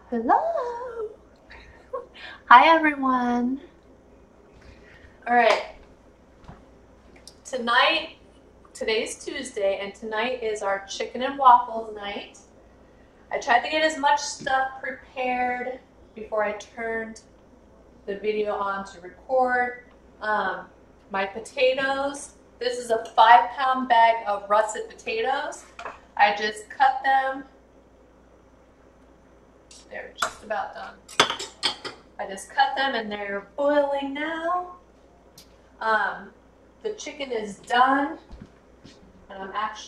Hello. Hi everyone. All right. Today's Tuesday, and tonight is our chicken and waffles night. I tried to get as much stuff prepared before I turned the video on to record. My potatoes. This is a 5-pound bag of russet potatoes. I just cut them. They're just about done. I just cut them and they're boiling now. The chicken is done, and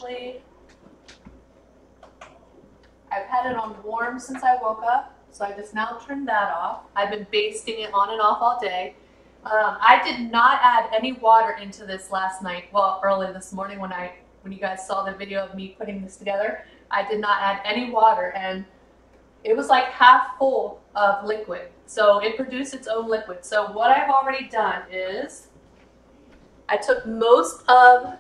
I've had it on warm since I woke up, so I just now turned that off. I've been basting it on and off all day. I did not add any water into this last night. Well, early this morning when you guys saw the video of me putting this together, I did not add any water, and it was like half full of liquid. So it produced its own liquid. So what I've already done is I took most of,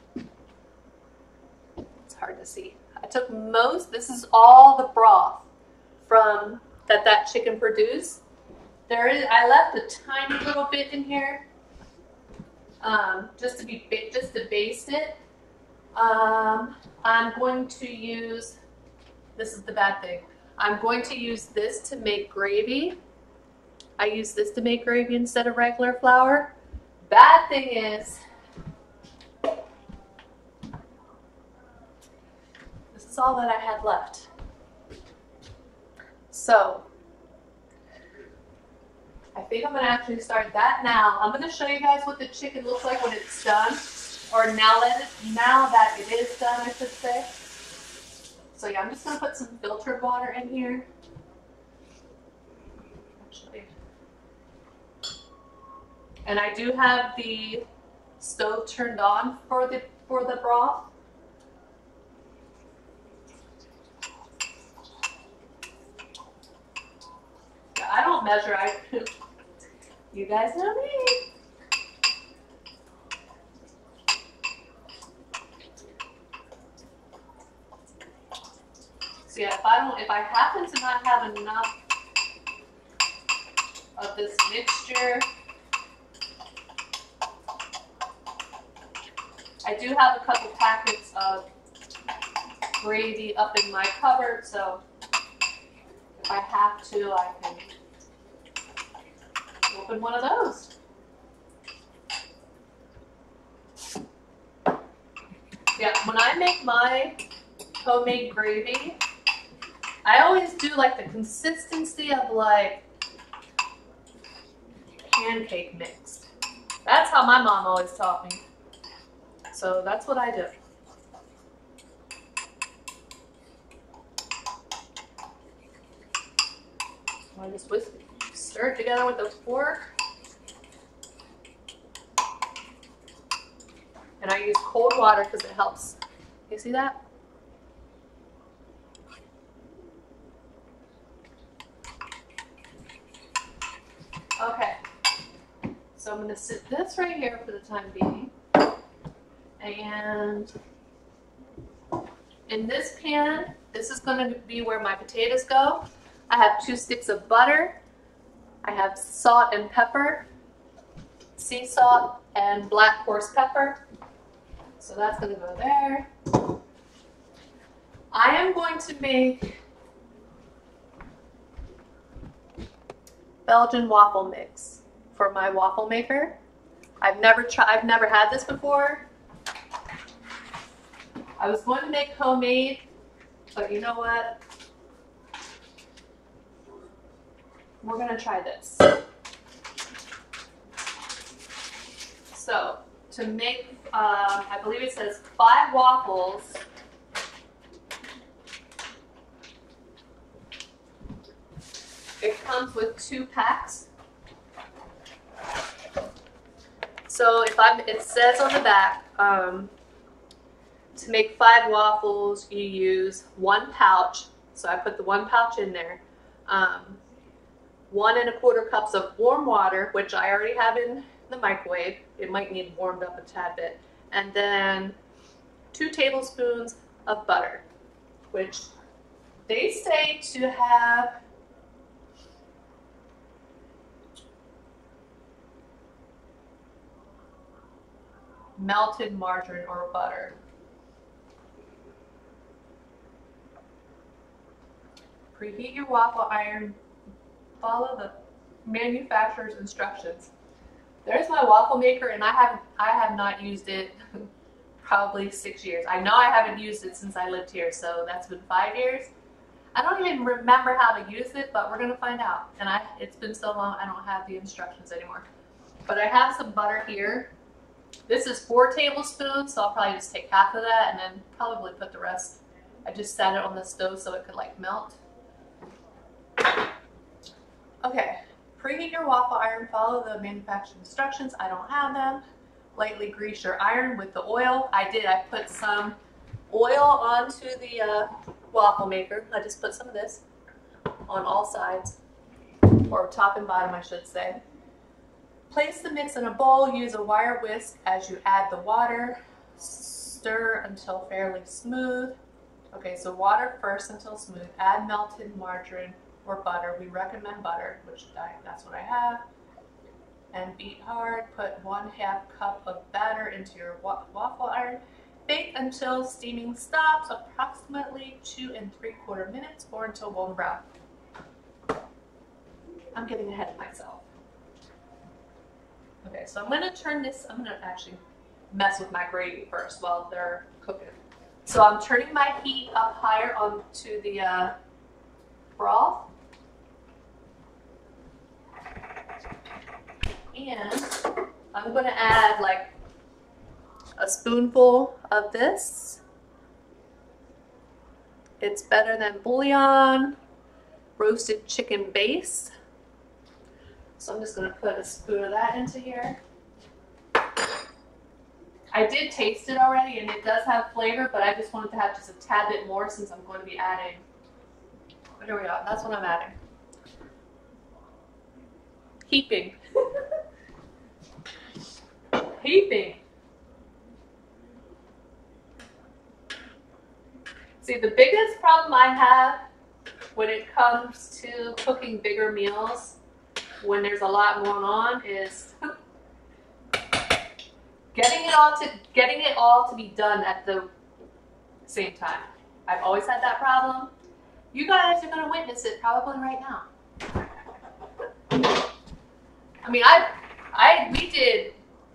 it's hard to see. This is all the broth from that chicken produced. I left a tiny little bit in here, just to baste it. I'm going to use, this is the bad thing, I'm going to use this to make gravy. I use this to make gravy instead of regular flour. Bad thing is, this is all that I had left. So, I think I'm going to actually start that now. I'm going to show you guys what the chicken looks like when it's done. Or now that it is done, I should say. So yeah, I'm just going to put some filtered water in here. Actually. And I do have the stove turned on for the broth. Yeah, I don't measure. You guys know me. So yeah, if I happen to not have enough of this mixture, I do have a couple packets of gravy up in my cupboard, so if I have to, I can open one of those. Yeah, when I make my homemade gravy, I always do like the consistency of like pancake mix. That's how my mom always taught me. So that's what I do. I just stir it together with a fork. And I use cold water because it helps. You see that? Okay. So I'm going to sit this right here for the time being. And in this pan, this is going to be where my potatoes go. I have 2 sticks of butter. I have salt and pepper, sea salt, and black horse pepper. So that's going to go there. I am going to make Belgian waffle mix for my waffle maker. I've never had this before. I was going to make homemade, but you know what? We're going to try this. So, to make, I believe it says 5 waffles. It comes with 2 packs. So it says on the back, to make 5 waffles, you use 1 pouch. So I put the 1 pouch in there. 1 1/4 cups of warm water, which I already have in the microwave. It might need warmed up a tad bit. And then 2 tablespoons of butter, which they say to have melted margarine or butter. Preheat your waffle iron. Follow the manufacturer's instructions. There's my waffle maker, and I have not used it probably 6 years. I know I haven't used it since I lived here, so that's been 5 years. I don't even remember how to use it, but we're gonna find out. And it's been so long, I don't have the instructions anymore. But I have some butter here. This is 4 tablespoons, so I'll probably just take half of that and then probably put the rest. I just set it on the stove so it could like melt. Okay, preheat your waffle iron, follow the manufacturer instructions. I don't have them. Lightly grease your iron with the oil. I put some oil onto the waffle maker. I just put some of this on all sides, or top and bottom I should say. Place the mix in a bowl, use a wire whisk as you add the water. Stir until fairly smooth. Okay, so water first until smooth. Add melted margarine or butter. We recommend butter, which that's what I have. And beat hard. Put 1/2 cup of batter into your waffle iron. Bake until steaming stops, approximately 2 3/4 minutes, or until golden brown. I'm getting ahead of myself. Okay, so I'm gonna turn this, I'm gonna actually mess with my gravy first while they're cooking. So I'm turning my heat up higher onto the broth. And I'm gonna add like a spoonful of this. It's better than bouillon, roasted chicken base. So I'm just gonna put a spoon of that into here. I did taste it already and it does have flavor, but I just wanted to have just a tad bit more since I'm going to be adding. Here we go, that's what I'm adding. Heaping. Heaping. See, the biggest problem I have when it comes to cooking bigger meals, when there's a lot going on, is getting it all to be done at the same time. I've always had that problem. You guys are going to witness it probably right now. I mean, we did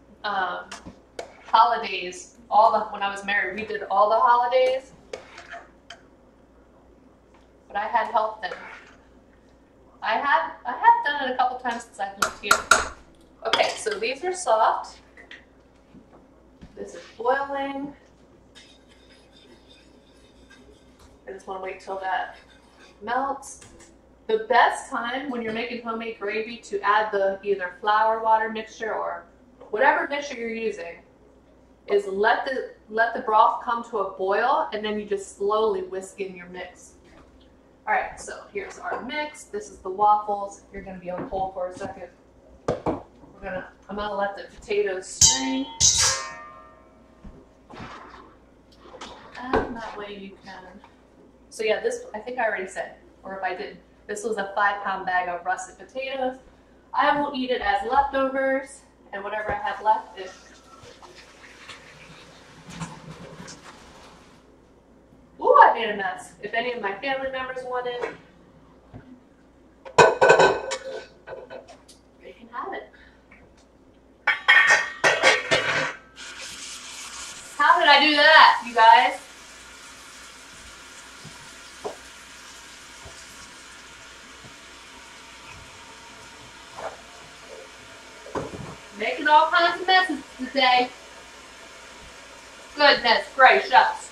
holidays, when I was married, we did all the holidays, but I had help then. I have done it a couple times since I've lived here. Okay, so these are soft. This is boiling. I just want to wait till that melts. The best time when you're making homemade gravy to add the either flour water mixture or whatever mixture you're using is let the broth come to a boil, and then you just slowly whisk in your mix. All right, so here's our mix. This is the waffles. You're gonna be on hold for a second. I'm gonna let the potatoes strain. And that way you can. So yeah, this, I think I already said, or if I didn't, this was a 5-pound bag of russet potatoes. I will eat it as leftovers, and whatever I have left is. Ooh, I made a mess. If any of my family members want it, they can have it. How did I do that, you guys? Making all kinds of messes today. Goodness gracious.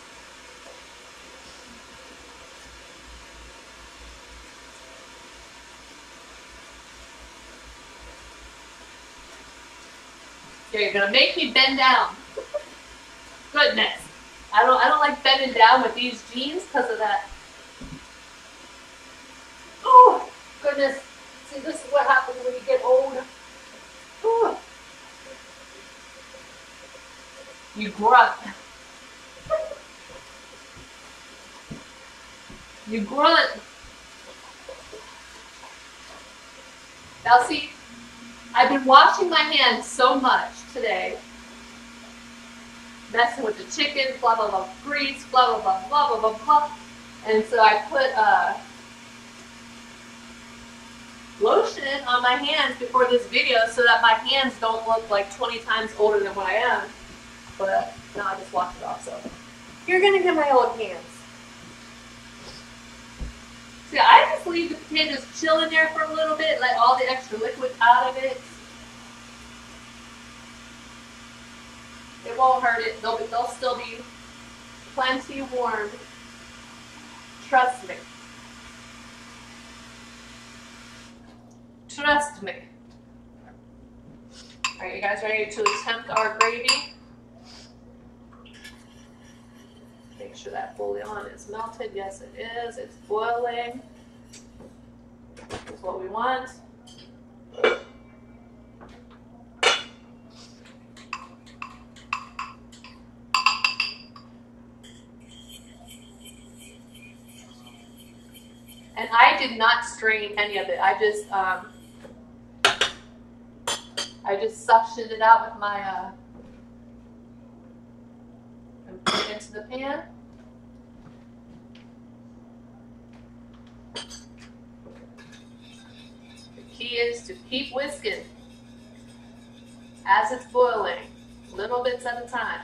You're gonna make me bend down. Goodness. I don't like bending down with these jeans because of that. Oh, goodness. See, this is what happens when you get old. Ooh. You grunt. You grunt. Now see, I've been washing my hands so much today messing with the chicken, blah, blah, blah, grease, blah, blah, blah, blah, blah, blah, blah. And so I put lotion on my hands before this video so that my hands don't look like 20 times older than what I am. But now I just washed it off, so you're gonna get my old hands. See, I just leave the potatoes chill in there for a little bit, let all the extra liquid out of it. It won't hurt it. They'll still be plenty warm. Trust me. Trust me. All right, you guys ready to attempt our gravy? Make sure that bouillon is melted. Yes, it is. It's boiling. That's what we want. And I did not strain any of it. I just suctioned it out with my and put it into the pan. The key is to keep whisking as it's boiling, little bits at a time.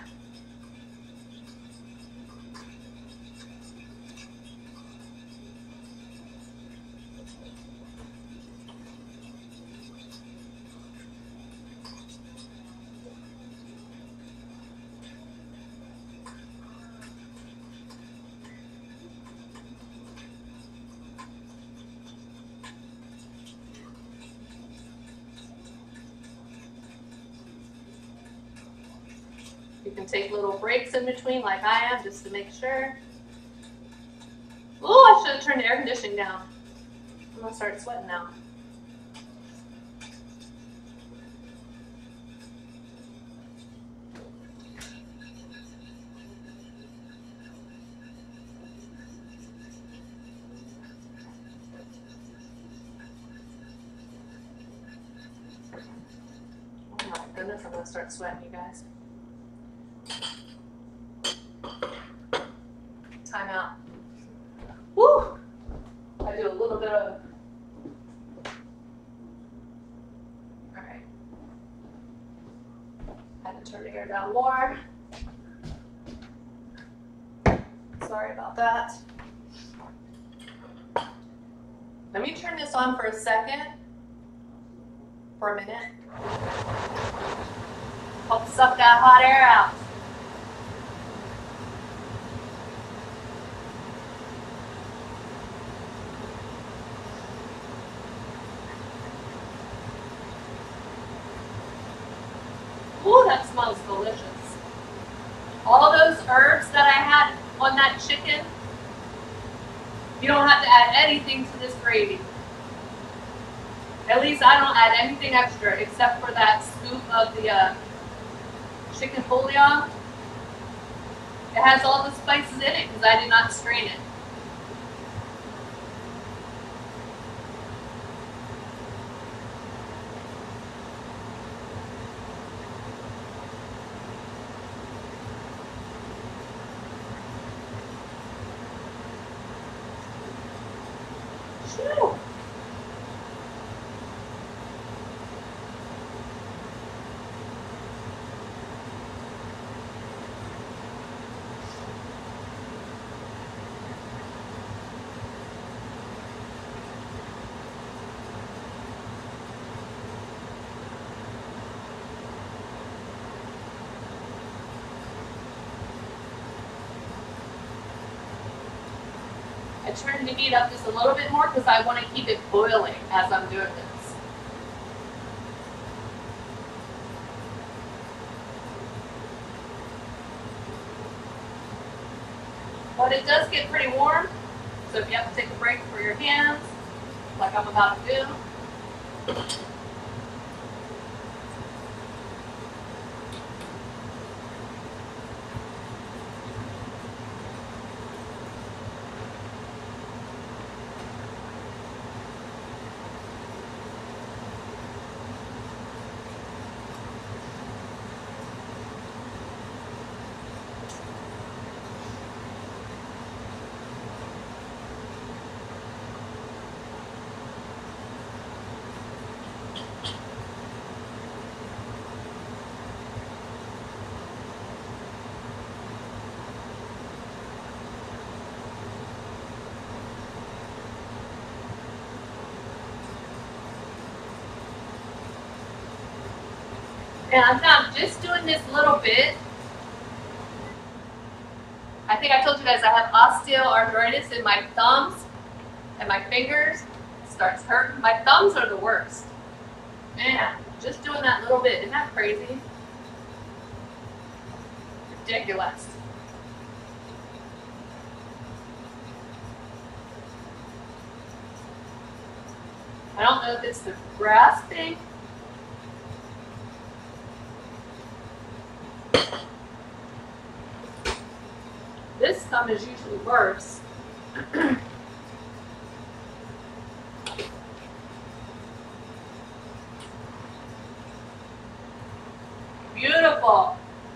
You can take little breaks in between like I am just to make sure. Oh, I should have turned the air conditioning down. I'm gonna start sweating now. Oh my goodness, I'm gonna start sweating, you guys. Time out. Woo! I do a little bit of. Alright. Had to turn the air down more. Sorry about that. Let me turn this on for a second. For a minute. Help suck that hot air out. Ooh, that smells delicious. All those herbs that I had on that chicken, you don't have to add anything to this gravy. At least I don't add anything extra except for that scoop of the chicken bouillon. It has all the spices in it because I did not strain it. Shoo. I turned the heat up just a little bit more because I want to keep it boiling as I'm doing this. But it does get pretty warm, so if you have to take a break for your hands, like I'm about to do, And I'm just doing this little bit. I think I told you guys I have osteoarthritis in my thumbs and my fingers. It starts hurting. My thumbs are the worst. Man, just doing that little bit. Isn't that crazy? Ridiculous. I don't know if it's the grasping. This thumb is usually worse. Beautiful.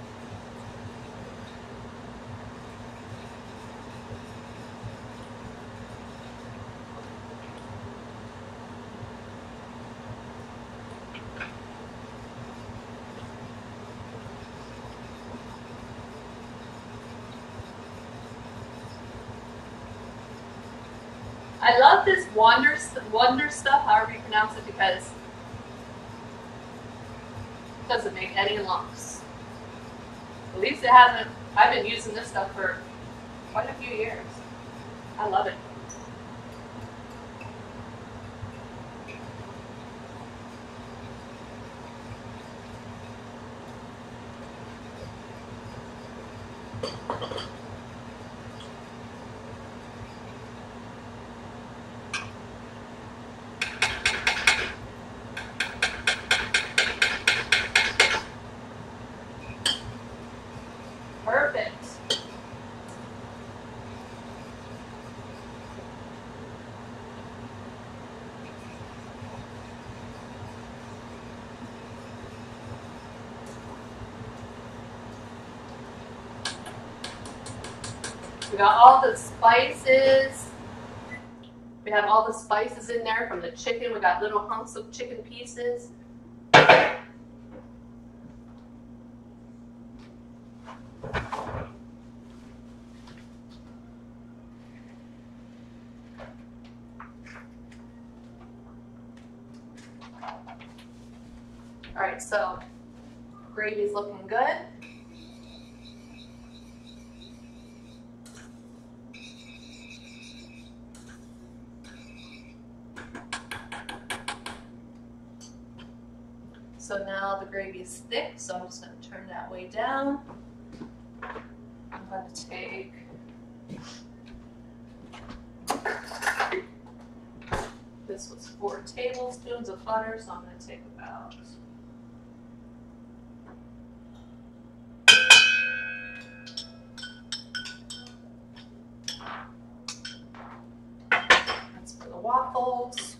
I love this wonder stuff, however you pronounce it, because it doesn't make any lumps. At least it hasn't. I've been using this stuff for quite a few years. I love it. Perfect. We got all the spices. We have all the spices in there from the chicken. We got little hunks of chicken pieces. All right, so gravy's looking good. So now the gravy is thick, so I'm just going to turn that way down. I'm going to take this was 4 tablespoons of butter, so I'm going to take about that's for the waffles.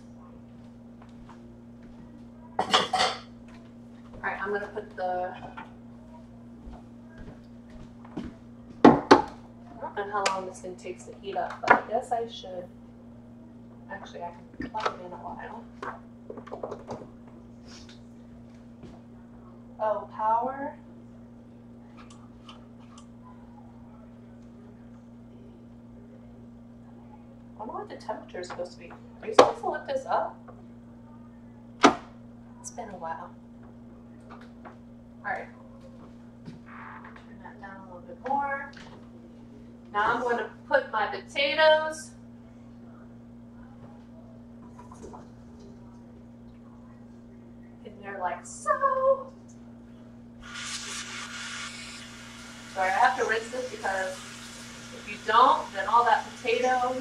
Alright, I'm going to put the, I don't know how long this thing takes to heat up, but I guess I should, actually I can plug it in a while. Oh, power. I wonder what the temperature is supposed to be. Are you supposed to lift this up? It's been a while. Alright. Turn that down a little bit more. Now I'm going to put my potatoes in there like so. Sorry, I have to rinse this because if you don't, then all that potato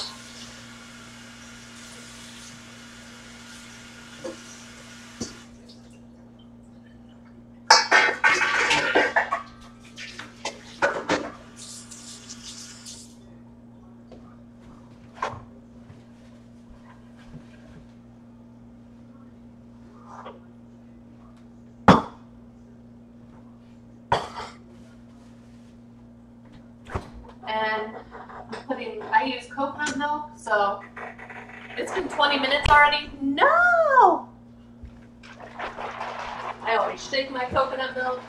and I use coconut milk, so it's been 20 minutes already. No! I always shake my coconut milk.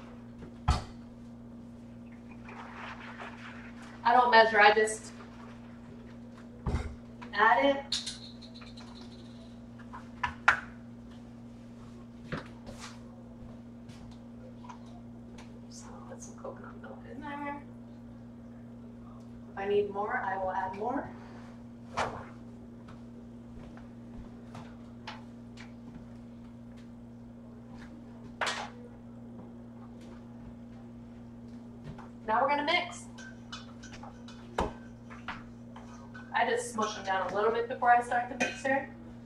I don't measure, I just add it. So I'll put some coconut milk in there. If I need more, I will add more. Now we're gonna mix. I just smush them down a little bit before I start the mixer.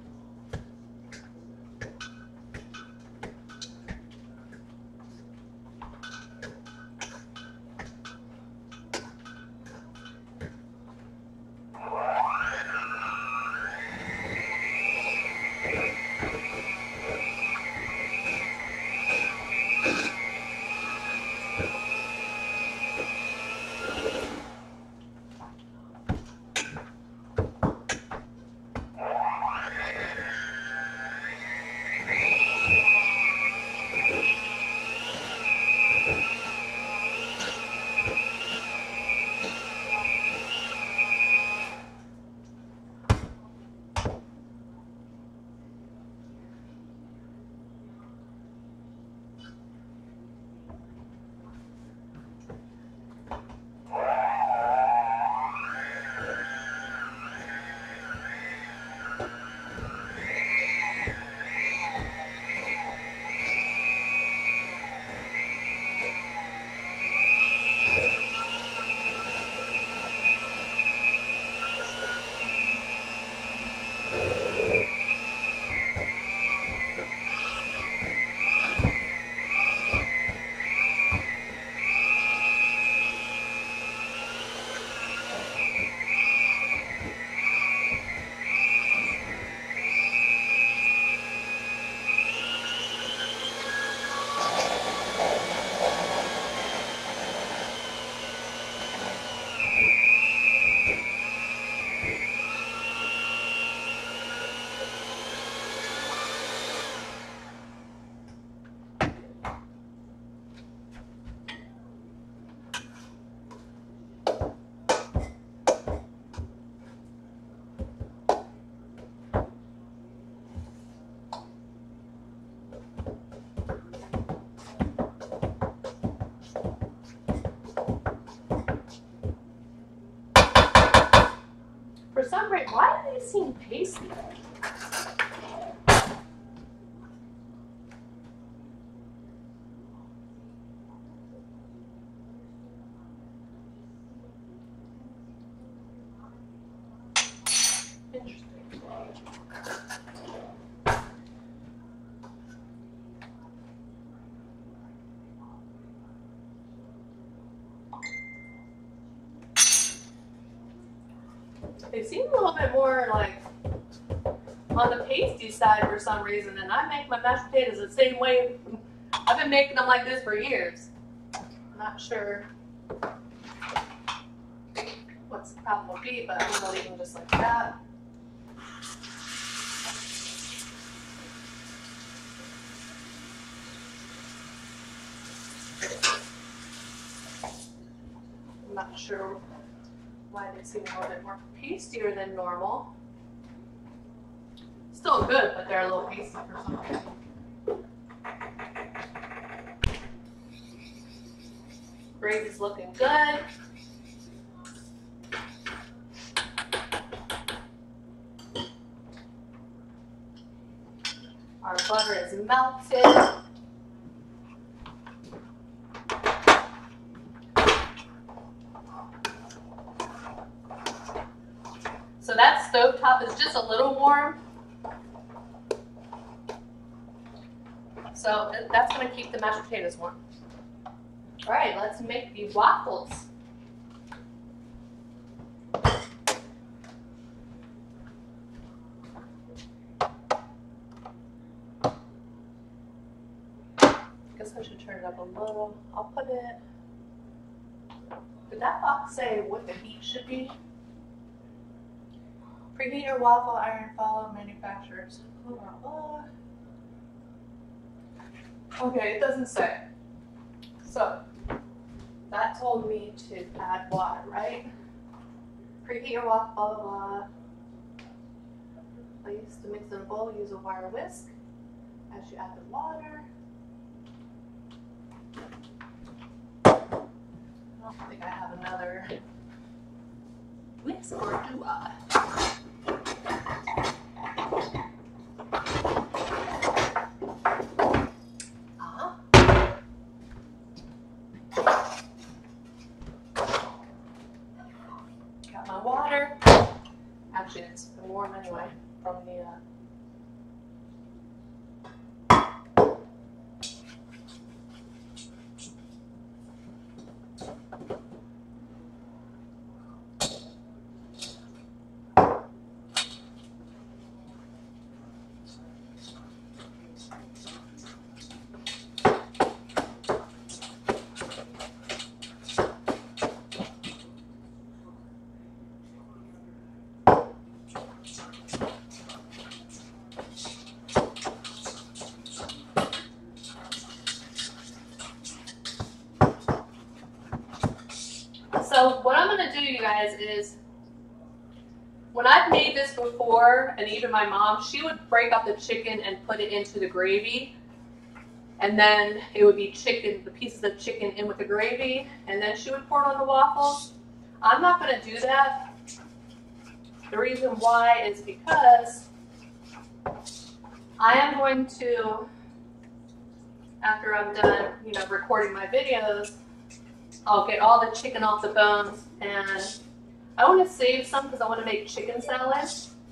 For some reason, why do they seem pasty? Interesting. They seem a little bit more like on the pasty side for some reason, and I make my mashed potatoes the same way. I've been making them like this for years. I'm not sure what's the problem will be, but I'm gonna leave them just like that. I'm not sure why they seem a little bit more pastier than normal. Still good, but they're a little pasty for some reason. Gravy's looking good. Our butter is melted. So that stovetop is just a little warm. So that's going to keep the mashed potatoes warm. All right, let's make the waffles. I guess I should turn it up a little. I'll put it. Did that box say what the heat should be? Preheat your waffle iron, follow manufacturers. Okay, it doesn't say. So, that told me to add water, right? Preheat your waffle, blah, blah, place. To mix in a bowl, use a wire whisk as you add the water. I don't think I have another whisk, or do I? Got my water. Actually, it's been warm anyway from the So what I'm going to do, you guys, is when I've made this before, and even my mom, she would break up the chicken and put it into the gravy. And then it would be chicken, the pieces of chicken in with the gravy, and then she would pour it on the waffles. I'm not going to do that. The reason why is because I am going to, after I'm done, recording my videos, I'll get all the chicken off the bones, and I want to save some because I want to make chicken salad.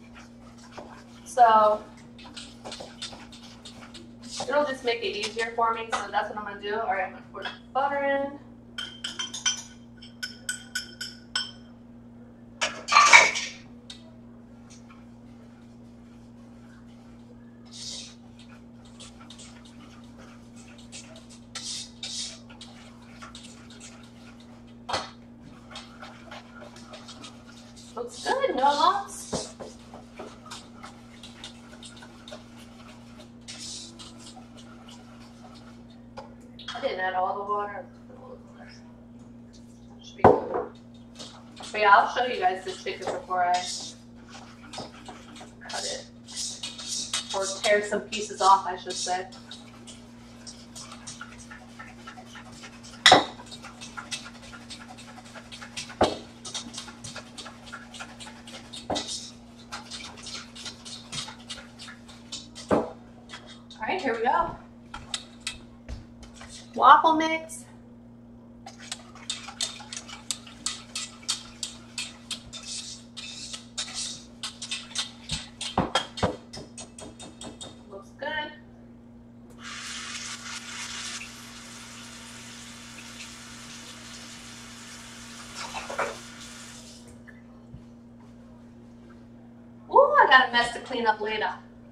So it'll just make it easier for me, so that's what I'm going to do. All right, I'm going to pour the butter in. Looks good, no lumps. I didn't add all the water. That should be good. But yeah, I'll show you guys the chicken before I cut it. Or tear some pieces off, I should say. All right, here we go. Waffle mix. Looks good. Ooh, I got a mess to clean up later.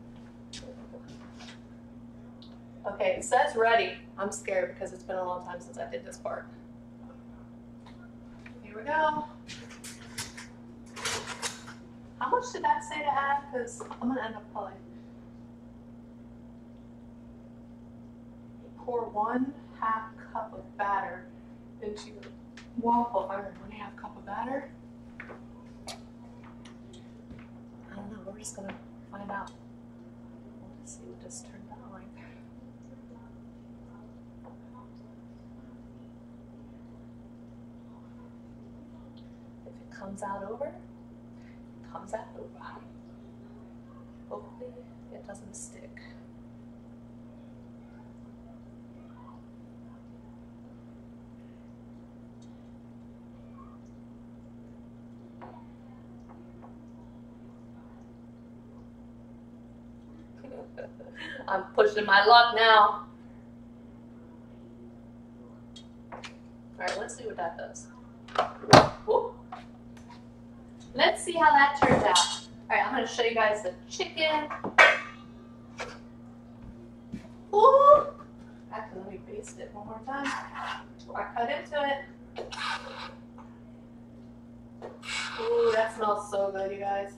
Okay, it says ready. I'm scared because it's been a long time since I did this part. Here we go. How much did that say to add? Because I'm going to end up probably. Pour 1/2 cup of batter into your waffle iron. 1/2 cup of batter. I don't know. We're just going to find out. Let's see what this turned out like. Comes out over, comes out over. Hopefully it doesn't stick. I'm pushing my luck now. All right, let's see what that does. Whoop. Let's see how that turns out. All right, I'm going to show you guys the chicken. Ooh! Actually, let me baste it one more time before I cut into it. Ooh, that smells so good, you guys.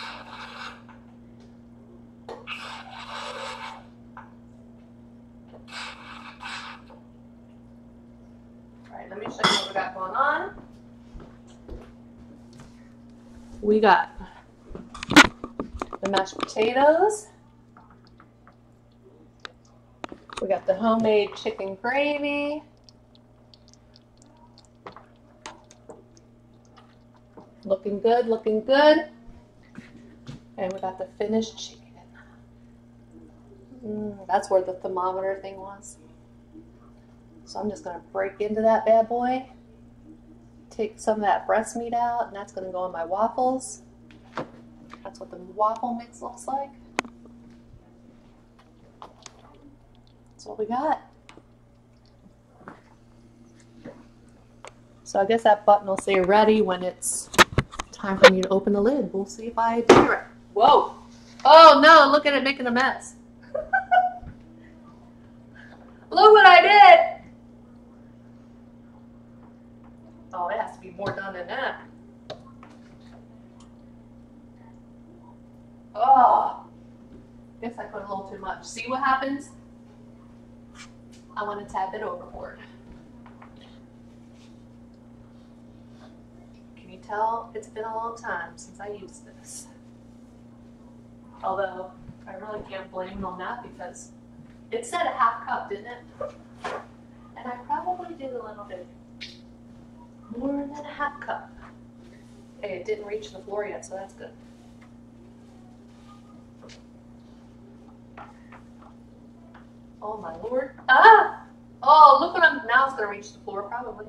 All right, let me show you what we got going on. We got the mashed potatoes. We got the homemade chicken gravy. Looking good, looking good. And we got the finished chicken. That's where the thermometer thing was. So I'm just gonna break into that bad boy. Take some of that breast meat out, and that's gonna go in my waffles. That's what the waffle mix looks like. That's what we got. So I guess that button will say ready when it's time for me to open the lid. We'll see if I did it right. Whoa! Oh no, look at it making a mess. Look what I did! Oh, it has to be more done than that. Oh, guess I put a little too much. See what happens? I want to tap it overboard. Can you tell it's been a long time since I used this? Although, I really can't blame it on that because it said a half cup, didn't it? And I probably did a little bit more than a half cup. Hey, it didn't reach the floor yet, so that's good. Oh my Lord. Ah! Oh, look what now it's gonna reach the floor, probably.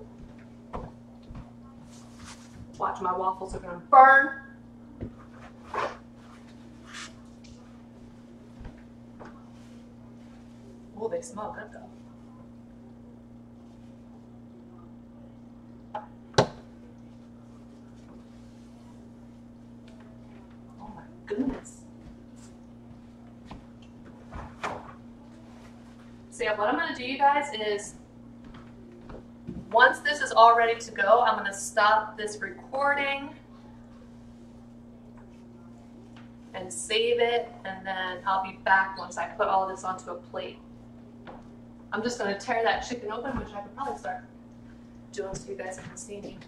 Watch, my waffles are gonna burn. Oh, they smell good though. Oh my goodness. So yeah, what I'm gonna do, you guys, is once this is all ready to go, I'm gonna stop this recording and save it, and then I'll be back once I put all this onto a plate. I'm just gonna tear that chicken open, which I could probably start doing so you guys can see me.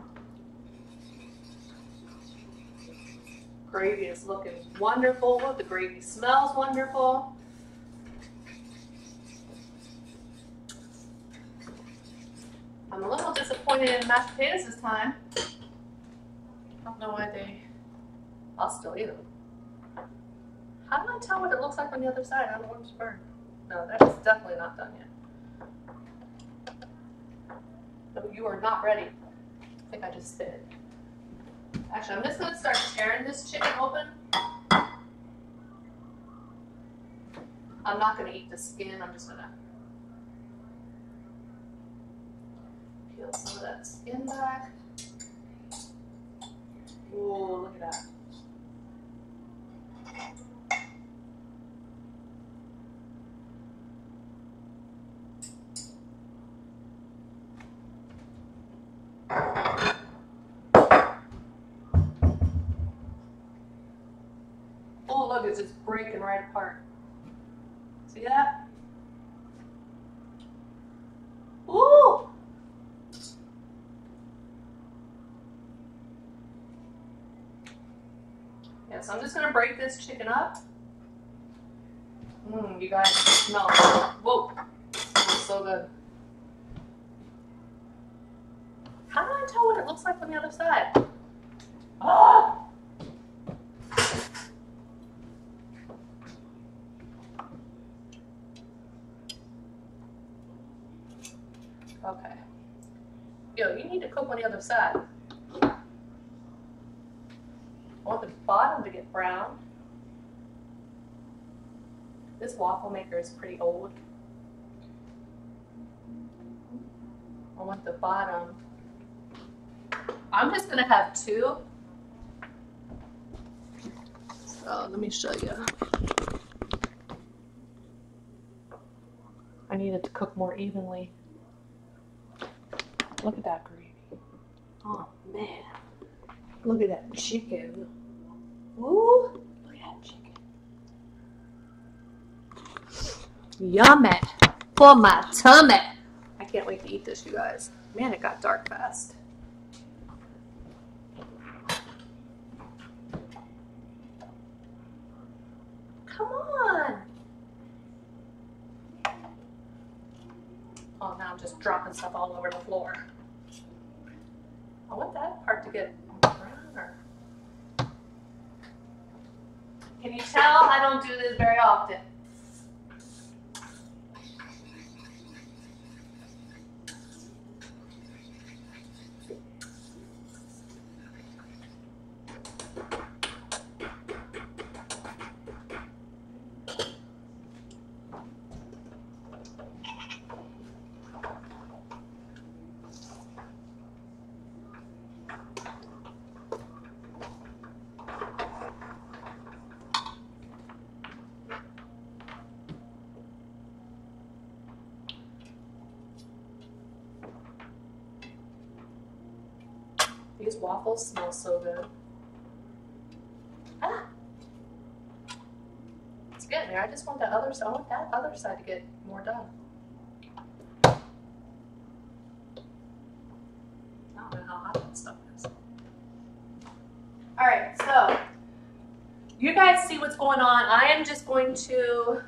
Gravy is looking wonderful. The gravy smells wonderful. I'm a little disappointed in mashed potatoes this time. I don't know why I'll still eat them. How do I tell what it looks like on the other side? I don't want it to burn. No, that's definitely not done yet. No, you are not ready. I think I just spit it. Actually, I'm just going to start tearing this chicken open. I'm not going to eat the skin. I'm just going to peel some of that skin back. Ooh, look at that. Oh, look, it's just breaking right apart. See that? Ooh! Yeah, so I'm just gonna break this chicken up. You guys smell it. Whoa! It smells so good. How do I tell what it looks like on the other side? Ah! Okay. Yo, you need to cook on the other side. I want the bottom to get brown. This waffle maker is pretty old. I want the bottom. I'm just gonna have two. So let me show you. I need it to cook more evenly. Look at that gravy. Oh man. Look at that chicken. Ooh, look at that chicken. Yummy for my tummy. I can't wait to eat this, you guys. Man, it got dark fast. dropping stuff all over the floor. I want that part to get browner. Can you tell I don't do this very often? These waffles smell so good. Ah, it's getting there. I just want that other side. I want that other side to get more done. I don't know how hot that stuff is. All right, so you guys see what's going on. I am just going to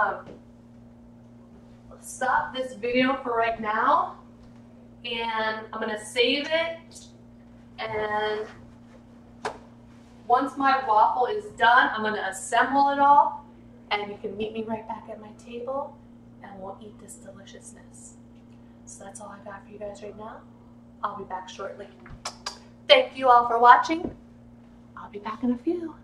stop this video for right now, and I'm going to save it. And once my waffle is done, I'm going to assemble it all, and you can meet me right back at my table, and we'll eat this deliciousness. So that's all I got for you guys right now. I'll be back shortly. Thank you all for watching. I'll be back in a few.